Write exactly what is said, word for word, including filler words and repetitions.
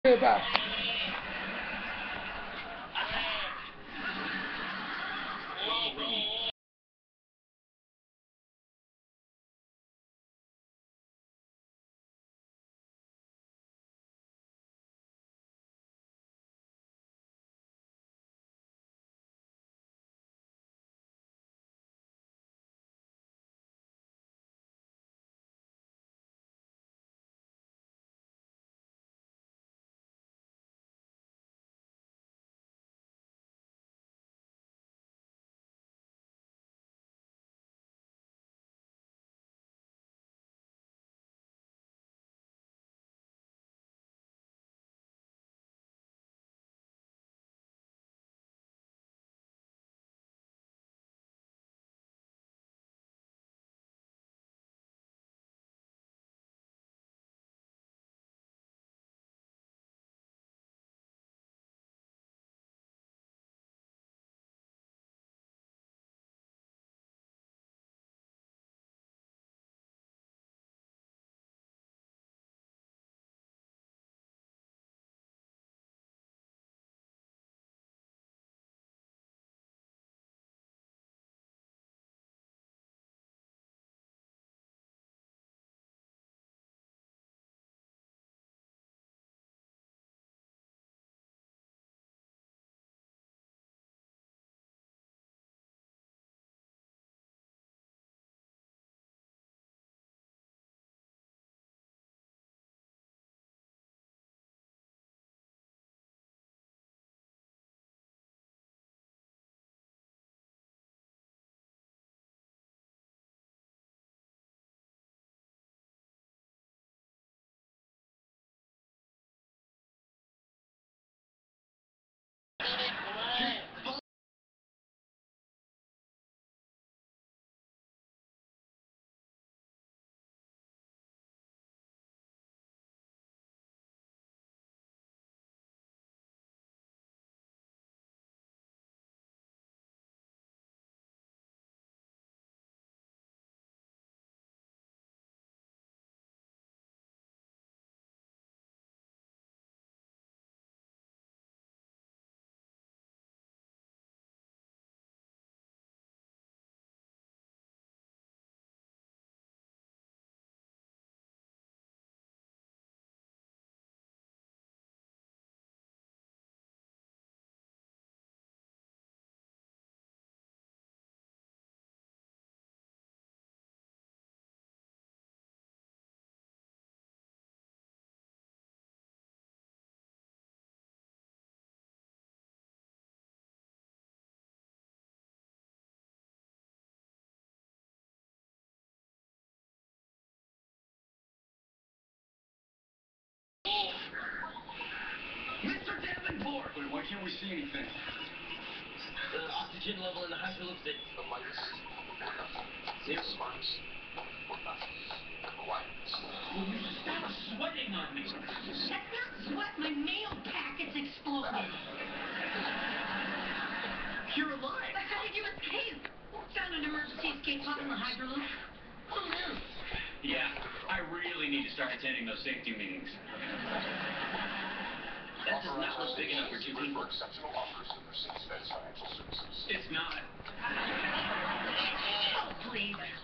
About. Mister Davenport! Wait, why can't we see anything? The oxygen level in the hyperloop that... The lightest. Zero. The smartest. The quietest. Will you stop sweating on me? That's not sweat. My mail packet's exploded. You're alive. But how did you escape? Found an emergency escape pod in the hyperloop. Who knew? Yeah, I really need to start attending those safety meetings. That does not look big enough for two people. For exceptional offers in Mercedes-Benz Financial Services. It's not. Oh, please.